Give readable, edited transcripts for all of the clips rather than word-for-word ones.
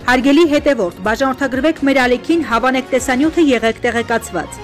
Հարգելի հետևորդ, բաժանորդագրվեք մեր ալիքին, հավանեք տեսանյութը, եղեք տեղեկացված։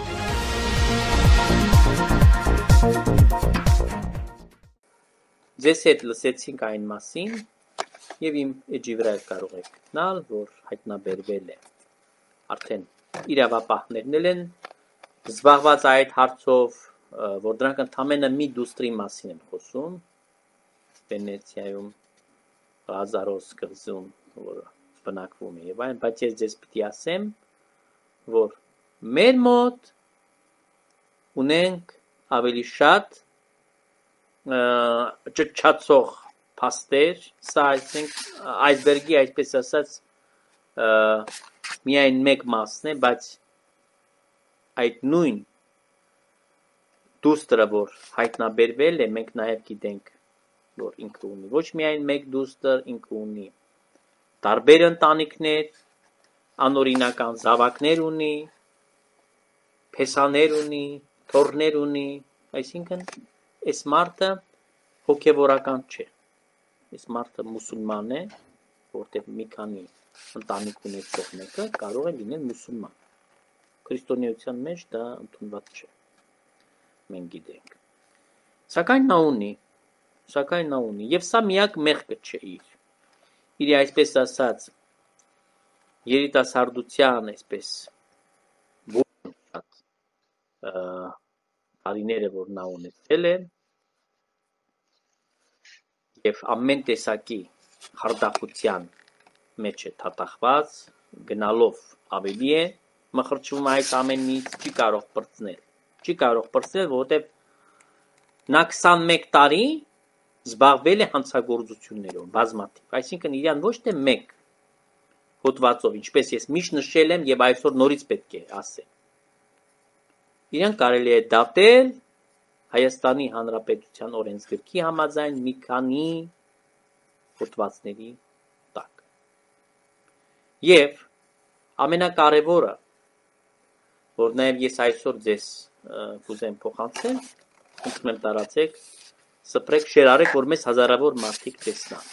Ձեզ հետ լսեցինք այն մասին եւ իմ էջի վրա կարող եք գտնել, որ հայտնաբերվել է արդեն իրավապահներն են զբաղված այդ հարցով, որ դրանք ընդամենը մի դուստրի մասին են խոսում Վենեցիայում Ղազարոս կղզում, որը բնակվում է եւ այն, բայց ես ձեզ պիտի ասեմ, որ մեր մոտ ունենք ավելի շատ ճճացող փաստեր, սա այսինքն այսբերգի այսպես ասած միայն մեկ մասն է, բայց այդ նույն դուստրը, որ հայտնաբերվել է, մենք նաև գիտենք, որ ինքը ունի ոչ միայն մեկ դուստր, ինքը ունի տարբեր ընտանիքներ, անօրինական զավակներ ունի, փեսաներ ունի, թոռներ ունի, այսինքն այս մարդը հոգևորական չէ, այս մարդը մուսուլման է, որտեղ մի քանի ընտանիք ունեցող մեկը կարող է լինել մուսուլման, քրիստոնեության մեջ դա ընդունված չէ, մենք գիտենք, սակայն նա ունի, եւ սա միակ մեղքը չէ իր այսպես ասած երիտասարդության այսպես շատ տարիները, որ նա ունեցել է եւ ամեն տեսակի խարդախության մեջ է թաթախված, գնալով ավելի է մխրճվում այս ամենից, չի կարող պրծնել, որովհետեւ նա 21 տարի զբաղվել է հանցագործություններով, բազմաթիվ, այսինքն իրան ոչ թե մեկ հոդվածով, ինչպես ես միշտ նշել եմ եւ այսօր նորից պետք է ասեմ, իրան կարելի է դատել Հայաստանի Հանրապետության օրենսգրքի համաձայն մի քանի հոդվածների տակ։ Եվ ամենակարևորը, որ նաեւ ես այսօր ձեզ կուզեմ փոխանցել, ինքն եմ տարածեք, սփռեք, շերարեք, որ մեզ հազարավոր մարդիկ տեսնան։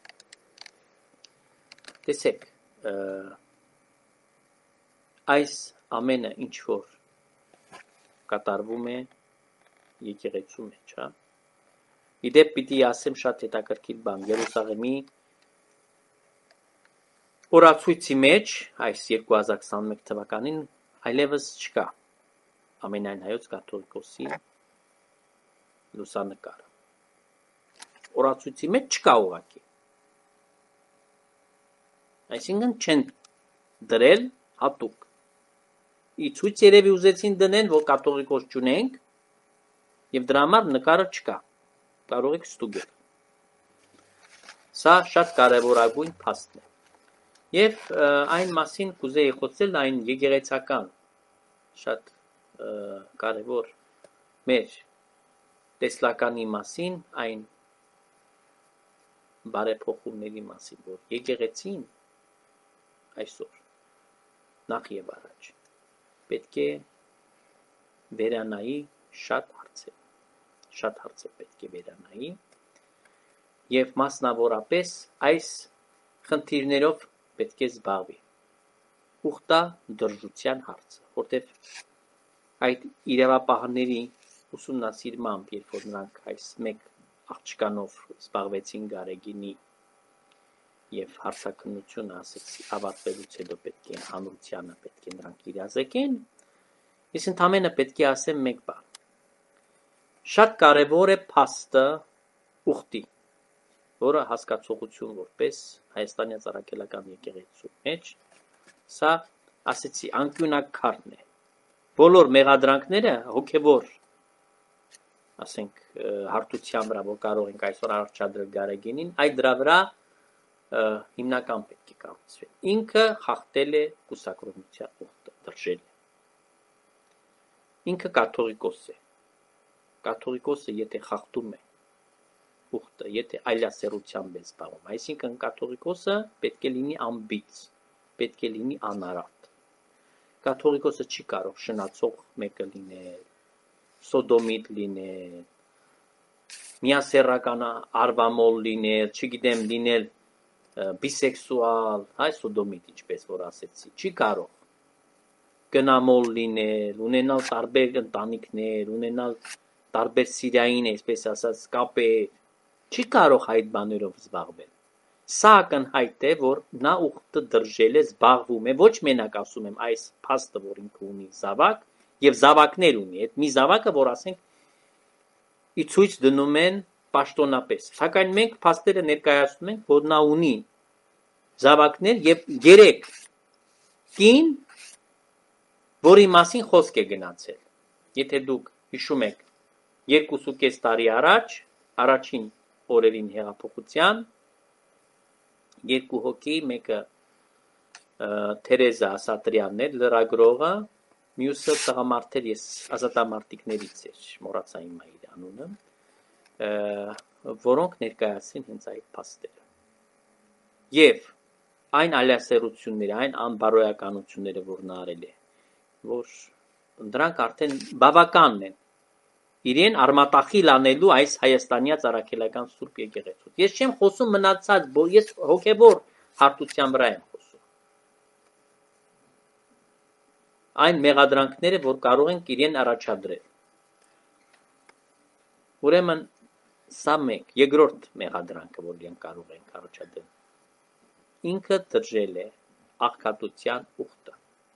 Տեսեք, այս ամենը ինչ որ կատարվում է եկեղեցու մեջ, հա։ Իդեպ պիտի ասեմ շատ հետաքրքիր բան, Երուսաղեմի օրացույցի մեջ, այս 2021 թվականին այլևս չկա ամենայն հայոց կաթողիկոսի լուսանկարը։ Օրացույցի մեջ չկա ուղղակի։ Այսինքն չեն դրել հատուկ։ Ի ցույց երևի ուզեցին դնեն, որ կաթողիկոս չունենք, եւ դրա համար նկարը չկա։ Կարող եք ստուգել։ Սա շատ կարևորագույն փաստն է։ Եվ այն մասին կուզեի խոսել այն եկեղեցական շատ կարևոր մեր տեսլականի մասին, այն բարեփոխումների մասին, որ եկեղեցին այսօր նախ եւ առաջ պետք է վերանայի շատ հարցեր պետք է վերանայի եւ մասնավորապես այս խնդիրներով պետք է զբաղվի ուխտա դրժության հարցը, որտեղ այդ իրավապահների ուսումնասիրմամբ, երբ որ նրանք այս մեկ աղջկանով զբաղվեցին Գարեգինի եւ հարցաքննությունը ասեցի ավարտվելուց հետո պետք է հանրությանը պետք է նրանք իրազեկեն, ես ընդամենը պետք է ասեմ մեկ բան, շատ կարևոր է փաստը ուխտի, որը հասկացողություն որպես Հայաստանի Ծառայական եկեղեցու մեջ, սա ասեցի անկյունակարն է, բոլոր մեղադրանքները հոգևոր ասենք հարթության վրա, որ կարող ենք այսօր առաջադրել Գարեգինին, այդ դրա վրա հիմնական պետք է կառուցվի։ Ինքը խախտել է կուսակրոնության ուխտը, դրժել է։ Ինքը կաթողիկոս է։ Կաթողիկոսը եթե խախտում է ուխտը, եթե այլասերությամբ է զբաղվում, այսինքն կաթողիկոսը պետք է լինի անբիծ, պետք է լինի անարատ։ Կաթողիկոսը չի կարող շնացող մեկը լինել, սոդոմիտ լինել, միասեռական արվամոլ լինել, չգիտեմ լինել բիսեքսուալ, հայ սոդոմիտ, ինչպես որ ասեցի, չի կարող գնամոլ լինել, ունենալ տարբեր ընտանիքներ, ունենալ տարբեր սիրային, այսպես ասած, կապեր, չի կարող այդ բաներով զբաղվել։ Սա ակնհայտ է, որ նա ուխտը դրժել է, զբաղվում է, ոչ մենակ ասում եմ այս փաստը, որ ինքը ունի զավակ, եւ զավակներ ունի, այդ մի զավակը, որ ասենք ի ցույց դնում են պաշտոնապես։ Սակայն մենք փաստերը ներկայացնում ենք, որ նա ունի զավակներ եւ 3 կին, որի մասին խոսք է գնացել։ Եթե դուք հիշում եք 2.5 տարի առաջ, առաջին օրերին հեղափոխության, 2 հոգի, մեկը Թերեզա Ասատրյանն էր, լրագրողը, մյուսը տղամարդ էր, ես ազատամարտիկներից էր, մոռացա իմ իր անունը, որոնք ներկայացրին հենց այդ փաստերը։ Եվ այն ալիասերությունները, այն անբարոյականությունները, որ նա արել է, որ դրանք արդեն բավականն են իրեն արմատախիլ անելու այս հայաստանյա ծառայելական Սուրբ եկեղեցուց։ Ես չեմ խոսում մնացած, ես հոգևոր հարթության վրա եմ խոսում։ Այն մեղադրանքները, որ կարող ենք իրեն առաջադրել։ Ուրեմն սա մեկ, երկրորդ մեղադրանքը, որ իրեն կարող ենք առաջադրել։ Ինքը դրժել է աղքատության ուխտը։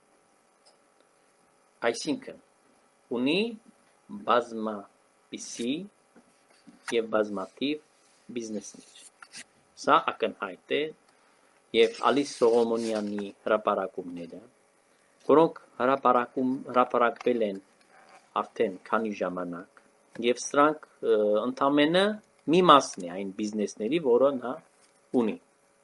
Այսինքն ունի բազմապիսի եւ բազմաթիվ բիզնեսներ։ Սա ակնհայտ է եւ Ալիս Սողոմոնյանի հրապարակումները, որոնք հրապարակվել են արդեն քանի ժամանակ եւ սրանք ընդամենը մի մասն է այն բիզնեսների, որը նա ունի։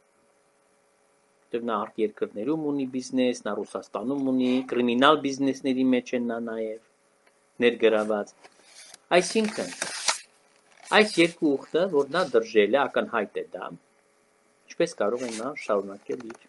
Նա արտերկրներում ունի բիզնես, նա Ռուսաստանում ունի, կրիմինալ բիզնեսների մեջ են նա նաև ներգրաված։ Այսինքն, այս երկու ուխտը, որ նա դրժել է, ակնհայտ է դա, ինչպես կարող է նա շարունակել իր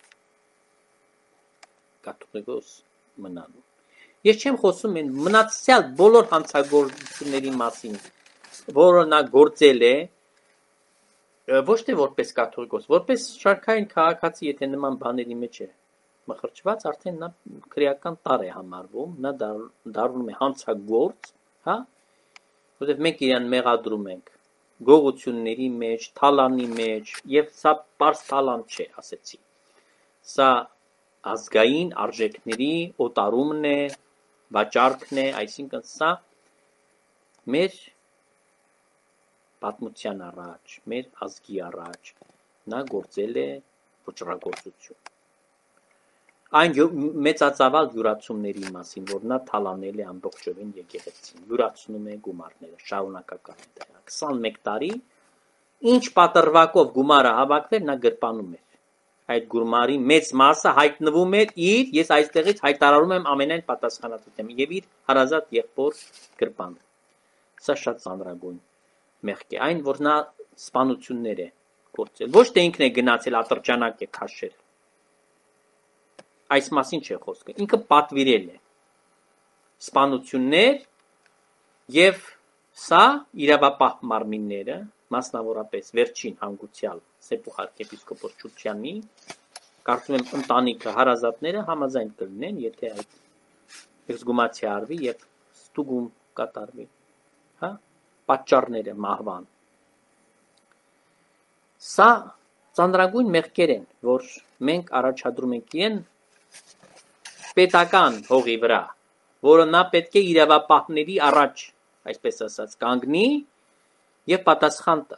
կաթողիկոս մնալու։ Ես չեմ խոսում են մնացյալ բոլոր հանցագործությունների մասին, որը նա գործել է, ոչ թե որպես կաթողիկոս, որպես շարքային քաղաքացի, եթե նման բաների մեջ է մխրճված, արդեն նա քրեական տար է համարվում, նա դառնում է հանցագործ, հա, որովհետև մենք իրան մեղադրում ենք գողությունների մեջ, թալանի մեջ, եւ սա պարզ թալան չէ, ասեցի։ Սա ազգային արժեքների օտարումն է, վաճառքն է, այսինքն սա մեր պատմության առաջ, մեր ազգի առաջ նա գործել է ոճրագործություն։ Այն մեծածավալ յուրացումների մասին, որ նա թալանել է ամբողջովին եկեղեցին, յուրացնում է գումարները, շարունակական է դա։ 21 տարի, ինչ պատրվակով գումարը հավաքվեր, նա գրպանում էր։ Այդ գումարի մեծ մասը հայտնվում էր իր, ես այստեղից հայտարարում եմ ամենայն պատասխանատվությամբ, եւ իր հարազատ եղբոր գրպանում։ Սա շատ ծանրագույն մեղք է, այն որ նա սպանություններ է գործել, ոչ թե ինքն է գնացել ատրճանակ է քաշել։ Այս մասին չէ խոսքը, ինքը պատվիրել է սպանություններ եւ սա իրավապահ մարմինները, մասնավորապես վերջին հանգուցյալ Սեփուխ arczepiskopos Չուչյանի, կարծում եմ ընտանիքը, հարազատները համաձայն կլինեն, եթե այդ էքսգումացիա արվի եւ ստուգում կատարվի, հա, պատճառները մահվան։ Սա ծանրագույն մեղքեր են, որ մենք առաջադրում ենք իրեն պետական հողի վրա, որը նա պետք է իրավապահների առաջ, այսպես ասած, կանգնի եւ պատասխան տա։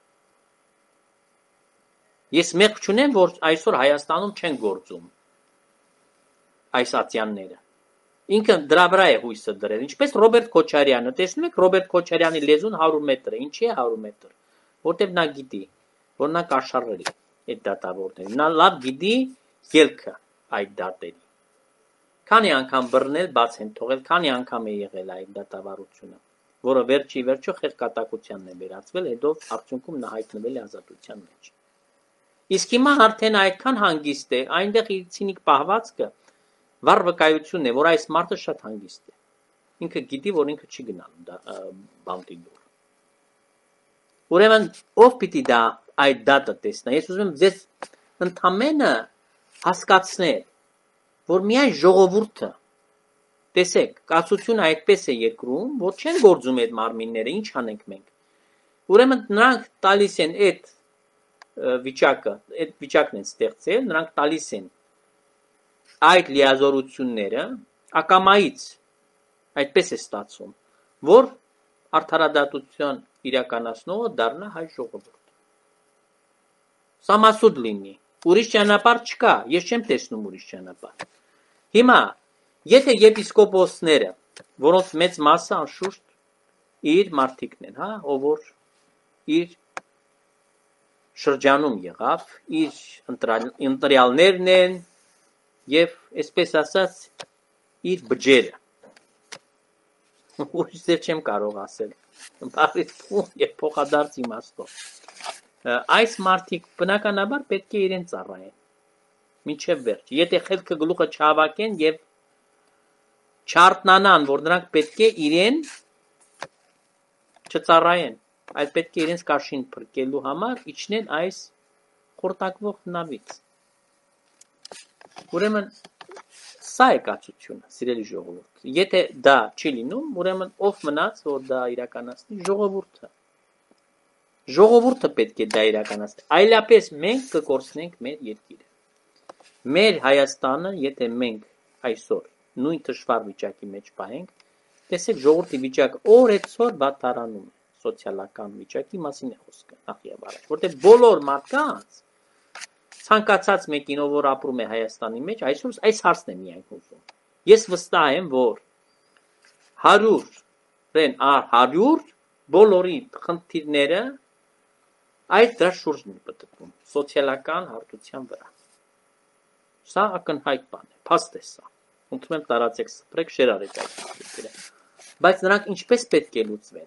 Ես մեղք չունեմ, որ այսօր Հայաստանում չեն գործում այս ատյանները։ Ինքը դրա վրա է հույսը դրել, ինչպես Ռոբերտ Քոչարյանը, տեսնում եք Ռոբերտ Քոչարյանի լեզուն 100 մետր է, ինչի է 100 մետր, որտեղ նա գիտի, որ նա կաշառել է այդ դատավորներին, նա լավ գիտի ելքը այդ դատերի։ Քանի անգամ բռնել, բաց են թողել, քանի անգամ է եղել այդ դատավարությունը, որը վերջի վերջո խեղկատակությանն է վերածվել, հետո արդյունքում նա հայտնվել է ազատության մեջ։ Իսկ հիմա արդեն այդքան հանգիստ է, այնտեղ իր ցինիկ պահվածքը վառ վկայությունն է, որ այս մարդը շատ հանգիստ է։ Ինքը գիտի, որ ինքը չի գնալու բանտի դուր։ Ուրեմն ով պիտի դա այդ դատը տեսնա։ Ես ուզում եմ ձեզ ընդամենը հասկացնել, որ միայն ժողովուրդը, տեսեք, կացությունը այդպես է երկրում, որ չեն գործում այդ մարմինները, ինչ անենք մենք։ Ուրեմն նրանք տալիս են այդ վիճակն են ստեղծել, նրանք տալիս են այդ լիազորությունները ակամայից, այդպես է ստացվում, որ արդարադատության իրականացնողը դառնա հայ ժողովուրդ։ Սա մասուդ լինի, ուրիշ ճանապարհ չկա, ես չեմ տեսնում ուրիշ ճանապարհ։ Հիմա, եթե եպիսկոպոսները, որոնց մեծ մասը անշուշտ իր մարդիկն են, ով որ իր շրջանում եղավ, իր ընտրյալներն են եւ այսպես ասած իր բջերը։ Ուրիշ ձև չեմ կարող ասել։ Բարից փող եւ փոխադարձ իմաստով։ Այս մարդիկ բնականաբար պետք է իրեն ծառայեն։ Մինչև վերջ։ Եթե խելքը գլուխը չհավաքեն եւ չարտնանան, որ նրանք պետք է իրեն չծառայեն, այլ պետք է իրենց կաշին փրկելու համար իջնեն այս խորտակվող նավից։ Ուրեմն սա է կացությունը, սիրելի ժողովուրդ։ Եթե դա չի լինում, ուրեմն ով մնաց, որ դա իրականացնի, ժողովուրդը։ Ժողովուրդը պետք է դա իրականացնի։ Այլապես մենք կկորցնենք մեր երկիրը։ Մեր Հայաստանը, եթե մենք այսօր նույն թշվառ վիճակի մեջ պահենք, տեսեք ժողովրդի վիճակը օրեցօր վատթարանում է, սոցիալական վիճակի մասին է խոսքը նախ եւ առաջ, որտեղ բոլոր մարդկանց ցանկացած մեկին, ով որ ապրում է Հայաստանի մեջ, այսօր այս հարցն է միայն հուզում։ Ես վստահ եմ, որ 100-ն առ 100 բոլորի խնդիրները այդ դրա շուրջն է պատկվում, սոցիալական հարթության վրա։ Սա ակնհայտ բան է, փաստ է սա։ Խնդրում եմ տարածեք, սփռեք, շեր արեք այդ խնդիրը։ Բայց նրանք ինչպես պետք է լուծվեն։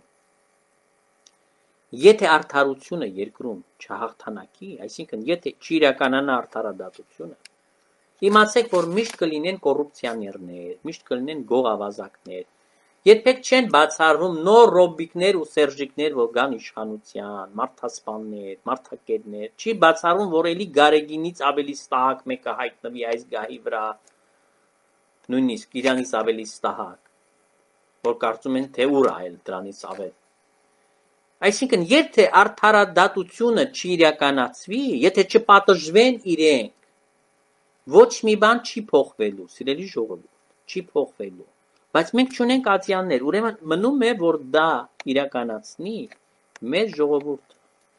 Եթե արդարությունը երկրում չհաղթանակի, այսինքն եթե չիրականանա արդարադատությունը, իմացեք, որ միշտ կլինեն կոռուպցիաներներ, միշտ կլինեն գողավազակներ, երբեք չեն բացառվում նոր ռոբիկներ ու սերժիկներ, որ գան իշխանության, մարդասպաններ, մարդակերներ, չի բացառվում, որ էլի Գարեգինից ավելի ստահակ մեկը հայտնվի այս գահի վրա, նույնիսկ իրանից ավելի ստահակ, որ կարծում են, թե ուր այլ դրանից ավել։ Այսինքն, եթե արդարադատությունը չիրականացվի, եթե չպատժվեն իրենք, ոչ մի բան չի փոխվելու, սիրելի ժողովուրդ, չի փոխվելու։ Բայց մենք չունենք ատյաններ, ուրեմն մնում է, որ դա իրականացնի մեր ժողովուրդը։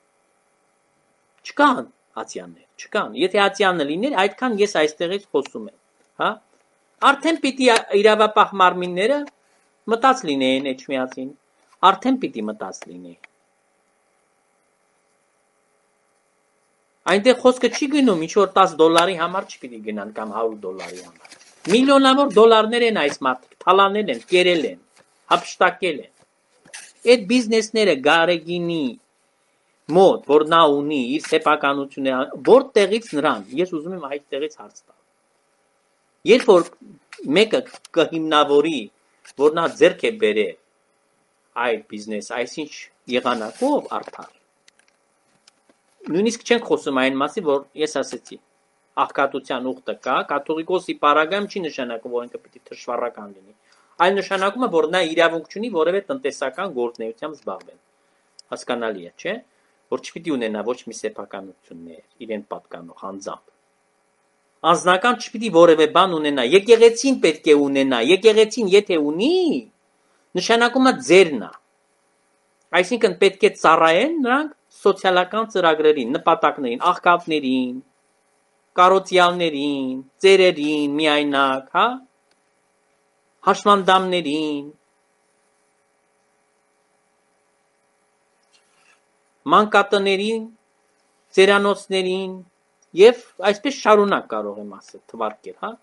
Չկան ատյաններ, չկան։ Եթե ատյանը լիներ, այդքան ես այստեղից խոսում եմ, հա։ Արդեն պիտի իրավապահ մարմինները մտած լինեին Էջմիածին, արդեն պիտի մտած լինեին։ Այնտեղ խոսքը չի գնում, ինչ որ $10 համար չպիտի գնան կամ $100 համար։ Միլիոնավոր դոլարներ են այս մարդիկ, թալանել են, կերել են, հափշտակել են։ Այդ բիզնեսները Գարեգինի մոտ, որ նա ունի իր սեփականությունը, որտեղից նրան, ես ուզում եմ այդտեղից հարց տալ։ Երբ որ մեկը կհիմնավորի, որ նա ձեռք է բերել այդ բիզնես, այսինչ եղանակով արդար, նույնիսկ չենք խոսում այն մասի, որ ես ասեցի, աղքատության ուխտը կա, կաթողիկոսի պարագայում չի նշանակում, որ ինքը պիտի թշվառական լինի, այլ նշանակում է, որ նա իրավունք չունի որևէ տնտեսական գործունեությամբ զբաղվել։ Հասկանալի է, չէ՞, որ չպիտի ունենա ոչ մի սեփականություններ, իրեն պատկանող անձամբ։ Անձնական չպիտի որևէ բան ունենա, եկեղեցին պետք է ունենա, եկեղեցին եթե ունի, նշանակում է ձերն է։ Այսինքն պետք է ծառայեն նրանք սոցիալական ծրագրերին, նպատակներին, աղքատներին, կարոցյալներին, ծերերին, միայնակ, հա, հաշմանդամներին, մանկատներին, ծերանոցներին եւ այսպես շարունակ կարող եմ ասել, թվարկել, հա։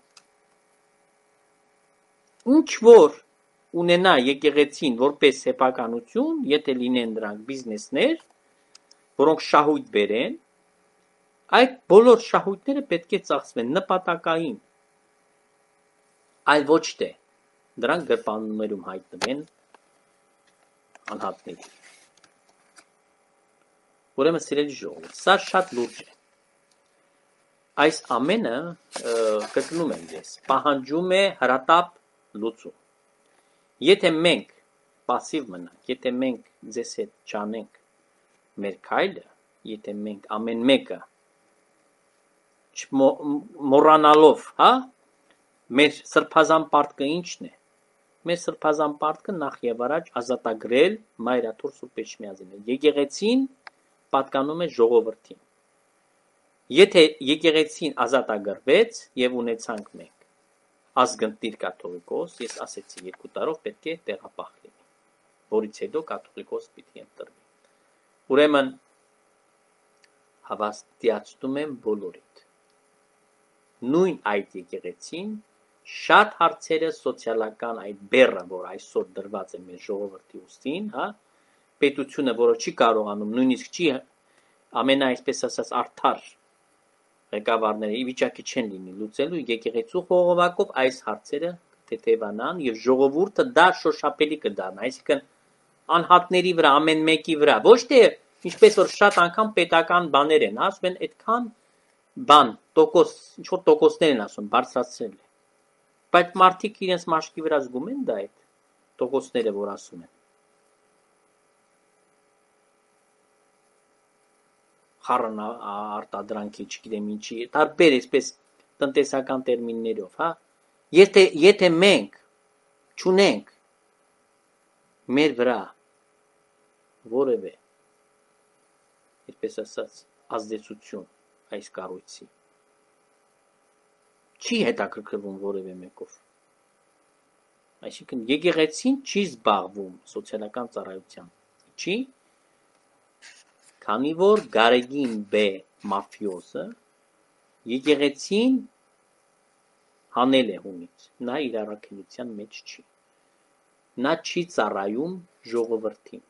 Ինչ որ ունենա եկեղեցին որպես սեփականություն, եթե լինեն դրանք բիզնեսներ, որոնք շահույթ բերեն, այդ բոլոր շահույթները պետք է ծախսվեն նպատակային, այլ ոչ թե դրանք գրպաններում հայտնվեն անհատների։ Ուրեմն սիրելի ժողովուրդ, սա շատ լուրջ է։ Այս ամենը կրկնում եմ ես, պահանջում է հրատապ լուծում։ Եթե մենք пассив մնանք, եթե մենք ձեզ հետ չանենք մեր քայլը, եթե մենք ամեն մեկը մոռանալով, հա, մեր սրբազան պարտքը ի՞նչն է։ Մեր սրբազան պարտքը նախ եւ առաջ ազատագրել Մայրաթոր Սուրբ Էջմիածին։ Եկեղեցին պատկանում է ժողովրդին։ Եթե եկեղեցին ազատագրվեց եւ ունեցանք մենք ազգընտիր կաթողիկոս, ես ասեցի 2 տարով պետք է տեղապահ լինի, որից հետո կաթողիկոս պիտի ընտրվի։ Ուրեմն հավաստիացնում եմ բոլորիդ։ Նույն այդ եկեղեցին շատ հարցերը սոցիալական այդ բեռը, որ այսօր դրված է մեր ժողովրդի ուսին, հա, պետությունը, որը չի կարողանում, նույնիսկ չի ամենաայսպես ասած արդար ղեկավարները ի վիճակի չեն լինի լուծելու եկեղեցու խողովակով այս հարցերը թեթևանան եւ ժողովուրդը դա շոշափելի կդառնա, այսինքն անհատների վրա, ամեն մեկի վրա, ոչ թե ինչպես որ շատ անգամ պետական բաներ են, ասում են այդքան բան, տոկոս, ինչ որ տոկոսներ են ասում, բարձրացրել է։ Բայց մարդիկ իրենց մաշկի վրա զգում են դա այդ տոկոսները, որ ասում են։ Խառն արտադրանքի, չգիտեմ ինչի, տարբեր այսպես տնտեսական տերմիններով, հա։ Եթե մենք չունենք մեր վրա որևէ, այսպես ասած, ազդեցություն այս կառույցի, չի հետաքրքրվում որևէ մեկով։ Այսինքն եկեղեցին չի զբաղվում սոցիալական ծառայությամբ։ Չի, քանի որ Գարեգին B մաֆիոզը եկեղեցին հանել է հունից, նա իր առաքելության մեջ չի։ Նա չի ծառայում ժողովրդին։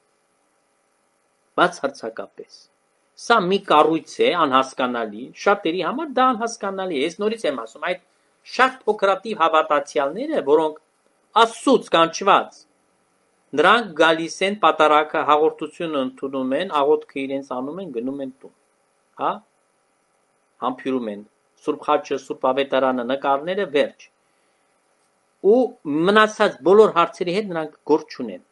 Բացարձակապես։ Սա մի կառույց է անհասկանալի, շատերի համար դա անհասկանալի է։ Ես նորից եմ ասում, այդ շատ փոքրատիվ հավատացյալները, որոնք Աստծուց կանչված, նրանք գալիս են պատարակը հաղորդությունը ընդունում են, աղոթքը իրենց անում են, գնում են տուն, հա, համբյուրում են Սուրբ խաչը, Սուրբ ավետարանը, նկարները, վերջ։ Ու մնացած բոլոր հարցերի հետ նրանք գործ չունեն։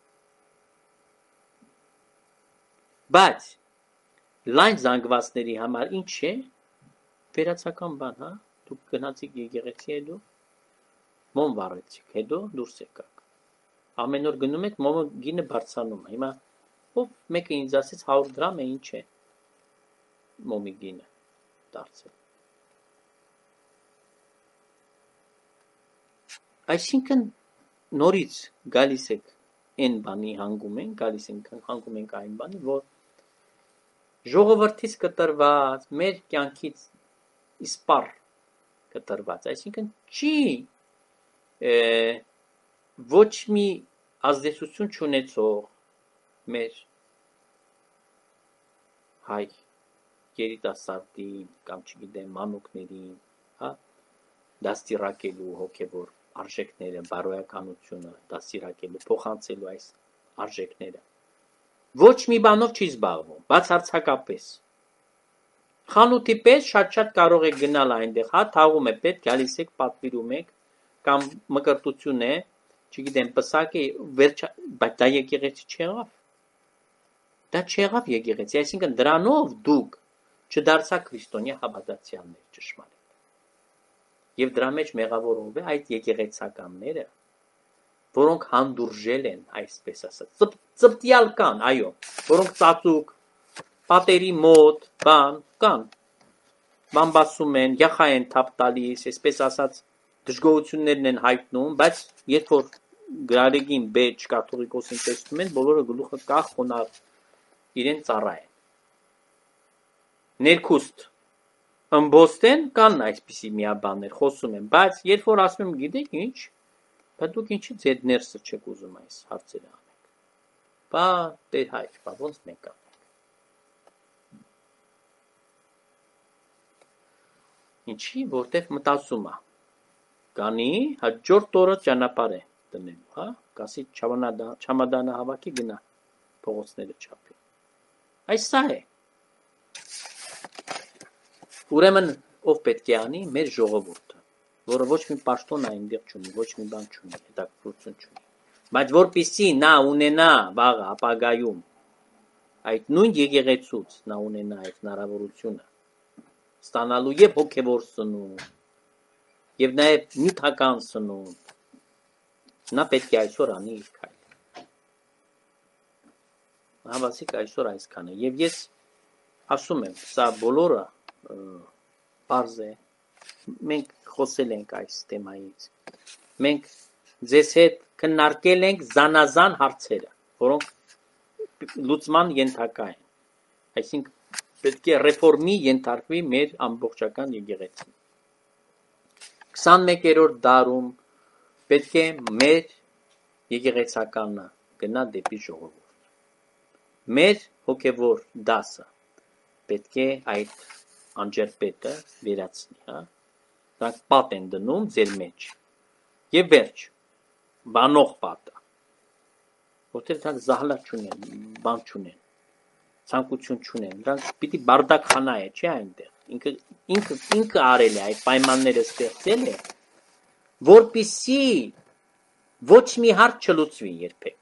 Բայց լայն զանգվածների համար ինչ է, վերացական բան, հա, դուք գնացիք եկեղեցի հետո, մոմ վառեցիք, հետո դուրս եկաք։ Ամեն օր գնում եք, մոմը գինը բարձրանում է։ Հիմա ով մեկը ինձ ասեց 100 դրամ է, ինչ է մոմի գինը դարձել։ Այսինքն նորից գալիս եք այն բանի հանգում ենք, գալիս ենք հանգում ենք այն բանի, որ ժողովրդից կտրված, մեր կյանքից իսպառ կտրված, այսինքն չի ոչ մի ազդեցություն չունեցող մեր հայ երիտասարդին կամ չգիտեմ մանուկներին, հա, դաստիարակելու հոգևոր արժեքները, բարոյականությունը, դաստիարակելու, փոխանցելու այս արժեքները։ Ոչ մի բանով չի զբաղվում, բացարձակապես։ Խանութի պես շատ կարող եք գնալ այնտեղ, հա, թաղում է պետք, գալիս եք, պատվիրում եք, կամ մկրտություն է, չգիտեմ, պսակ է, բայց դա եկեղեցի չեղավ։ Դա չեղավ եկեղեցի, այսինքն դրանով դուք չդարձաք քրիստոնյա հավատացյալներ ճշմարիտ։ Եվ դրա մեջ մեղավորով է այդ եկեղեցականները, որոնք հանդուրժել են, այսպես ասած, ծպտյալ կան, այո, որոնք ծածուկ, պատերի մոտ, կան, բամբասում են, յախա են թափ տալիս, այսպես ասած, դժգոհություններն են հայտնում, բայց երբ որ Գարեգին B կաթողիկոսին տեսնում են, բոլորը գլուխը կախ խոնավ իրեն ծառա են։ Ներքուստ ըմբոստ են, կան այսպիսի միաբաններ, խոսում են, բայց երբ որ ասում եմ, գիտեք ինչ, բայց դուք ինչի ձեր ներսը չեք ուզում այս հարցերը անեք։ Բա Տեր հայր, բա ոնց մենք անենք։ Ինչի, որտեղ մտածում է։ Կանի հաջորդ օրը ճանապարհ է դնելու, հա, կասի չամադանը հավաքի գնա փողոցները չափի։ Այս սա է։ Ուրեմն ով պետք է անի մեր ժողովուրդը, որը ոչ մի պաշտոն այնտեղ չունի, ոչ մի բան չունի, հետաքրքրություն չունի։ Բայց որպեսզի նա ունենա վաղը ապագայում այդ նույն եկեղեցուց նա ունենա այդ հնարավորությունը ստանալու եւ հոգեվոր սնունդ եւ նաեւ նյութական սնունդ, նա պետք է այսօր անի իր քայլը։ Հավասիկ այսօր այսքան է եւ ես ասում եմ, սա բոլորը պարզ է, մենք խոսել ենք այս թեմայից, մենք ձեզ հետ քննարկել ենք զանազան հարցերը, որոնք լուծման ենթակա են, այսինքն պետք է ռեֆորմի ենթարկվի մեր ամբողջական եկեղեցին։ 21-րդ դարում պետք է մեր եկեղեցականը գնա դեպի ժողովուրդ։ Մեր հոգևոր դասը պետք է այդ անջերպետը վերացնի, հա։ Դրանք պատ են դնում ձեր մեջ։ Եվ վերջ, բանող պատը, որտեղ դրանք զահլա չունեն, բան չունեն, ցանկություն չունեն, դրանք պիտի բարդակխանա է, չէ այնտեղ, ինքը արել է, այդ պայմանները ստեղծել է, որպեսզի ոչ մի հարց չլուծվի երբեք։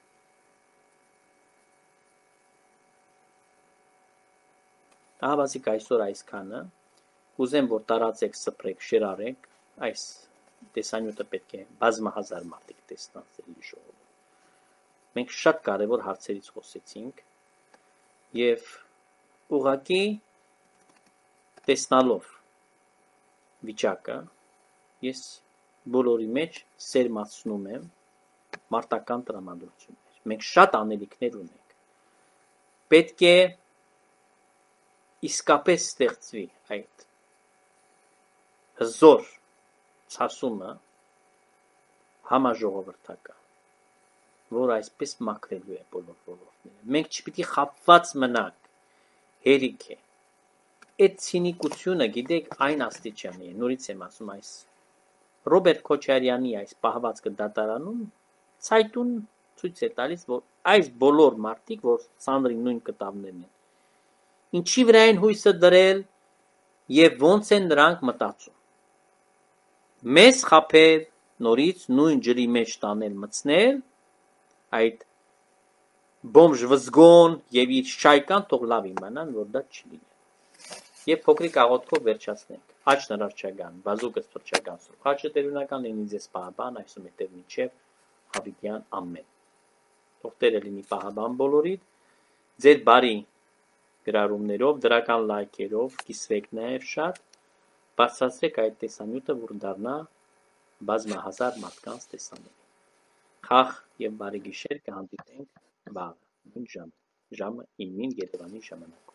Ահավասիկ այսօր այսքանը, կուզեմ, որ տարածեք, սփռեք, շերարեք, այս տեսանյութը պետք է բազմահազար մարդիկ տեսնան ձեր ժողովուրդ։ Մենք շատ կարևոր հարցերից խոսեցինք եւ ուղղակի տեսնալով վիճակը ես բոլորի մեջ սերմացնում եմ մարտական տրամադրություններ։ Մենք շատ անելիքներ ունենք։ Պետք է իսկապես ստեղծվի այդ հզոր ցասումը համաժողովրդական, որ այսպես մաքրելու է բոլոր ոլորտները։ Մենք չպիտի խաբված մնանք, հերիք է։ Այդ ցինիկությունը, գիտեք, այն աստիճանի է, նորից եմ ասում, այս Ռոբերտ Քոչարյանի այս պահվածքը դատարանում ցայտուն ցույց է տալիս, որ այս բոլոր մարդիկ, որ ծանրի նույն կտավներն են, ինչի վրա են հույսը դրել եւ ոնց են նրանք մտածում։ Մեզ խափել, նորից նույն ջրի մեջ տանել մցնել, այդ բոմժ վզգոն եւ իր շայկան թող լավ իմանան, որ դա չի լինի։ Եվ փոքրիկ աղոթքով վերջացնենք։ Աչ նրարչական, բազուկս փրկչական սուրբ խաչը տերունական լինի ձեզ պահաբան, այսօր մետև մինչև հավիտյան ամեն։ Թող Տերը լինի պահաբան բոլորիդ, ձեր բարի գրառումներով, դրական լայքերով, կիսվեք նաև շատ, բարձրացրեք այդ տեսանյութը, որ դառնա բազմահազար մարդկանց տեսանելի։ Խաղ եւ բարի գիշեր կհանդիպենք վաղը, նույն ժամը 9-ին Երևանի ժամանակով։